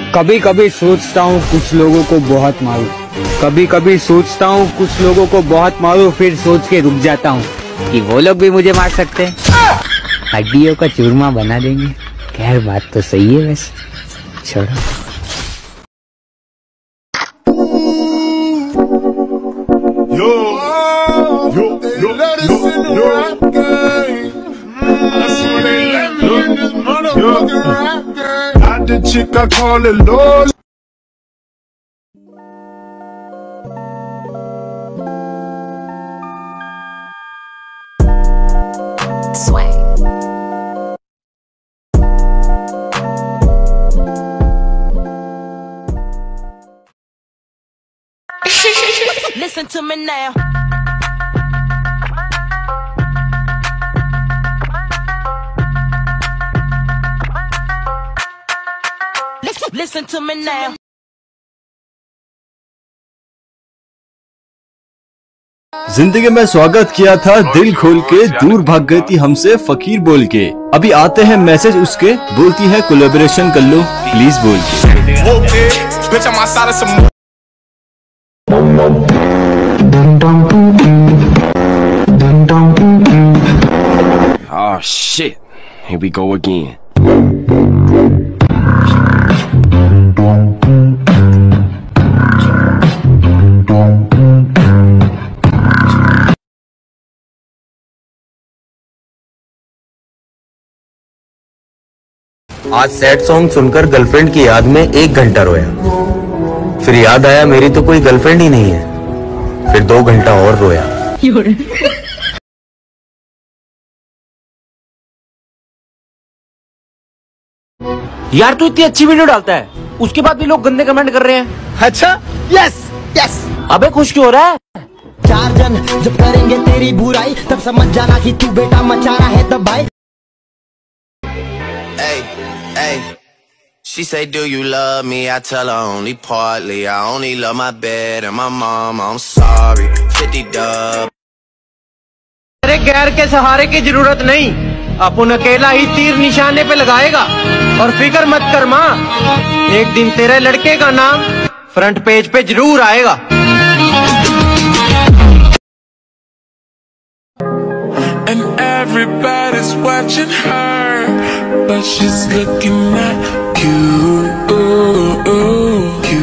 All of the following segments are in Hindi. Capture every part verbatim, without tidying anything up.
कभी कभी सोचता हूँ कुछ लोगों को बहुत मारूं, कभी कभी सोचता हूँ कुछ लोगों को बहुत मारूं, फिर सोच के रुक जाता हूँ कि वो लोग भी मुझे मार सकते हैं, हड्डियों का चूरमा बना देंगे। खैर बात तो सही है वैसे, छोड़ो। Yo, yo, yo, yo, yo. That's when they let me in this motherfucking rap game. Not the chick I call it Lord. Sway. Listen to me now. Listen, listen to me now. जिंदगी में स्वागत किया था दिल खोल के, दूर भाग गई थी हमसे फकीर बोल के। अभी आते हैं मैसेज उसके, बोलती है कोलैबोरेशन कर लो प्लीज बोल के। Oh shit, here we go again. आज सैड सॉन्ग सुनकर गर्लफ्रेंड की याद में एक घंटा रोया, फिर याद आया मेरी तो कोई गर्लफ्रेंड ही नहीं है, फिर दो घंटा और रोया। यार तू इतनी अच्छी वीडियो डालता है, उसके बाद भी लोग गंदे कमेंट कर रहे हैं। अच्छा, यस यस। अबे खुश क्यों हो रहा है? चार जन जब करेंगे तेरी बुराई, तब समझ जाना कि तू बेटा मचा रहा है दबाई। Hey, hey. She say, do you love me? I tell her only partly. I only love my bed and my mom. I'm sorry. fifty dub. तेरे गैर के सहारे की जरूरत नहीं, अपन अकेला ही तीर निशाने पे लगाएगा। और फिक्र मत कर माँ, एक दिन तेरे लड़के का नाम फ्रंट पेज पे जरूर आएगा। And everybody's watching her, but she's looking at you. you.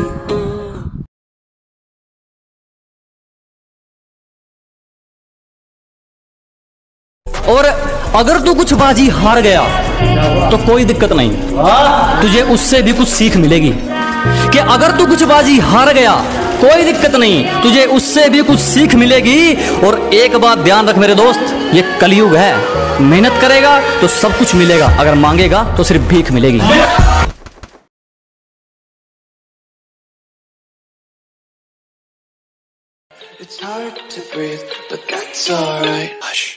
और अगर तू कुछ बाजी हार गया तो कोई दिक्कत नहीं, तुझे उससे भी कुछ सीख मिलेगी। कि अगर तू कुछ बाजी हार गया कोई दिक्कत नहीं, तुझे उससे भी कुछ सीख मिलेगी। और एक बात ध्यान रख मेरे दोस्त, ये कलयुग है, मेहनत करेगा तो सब कुछ मिलेगा, अगर मांगेगा तो सिर्फ भीख मिलेगी। It's hard to breathe, but that's alright. Hush.